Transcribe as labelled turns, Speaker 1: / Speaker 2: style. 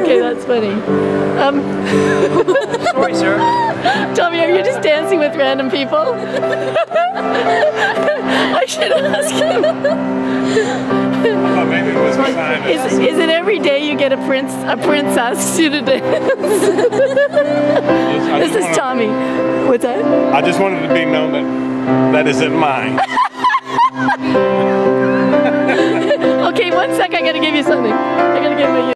Speaker 1: Okay, that's funny.
Speaker 2: Sorry, sir.
Speaker 1: Tommy, are you just dancing with random people? I should ask him.
Speaker 3: Oh, maybe it was Simon.
Speaker 1: Is it every day you get a prince asks you to dance? This is Tommy. What's that?
Speaker 3: I just wanted to be known that isn't mine.
Speaker 1: Okay, 1 sec, I gotta give you something. I gotta give you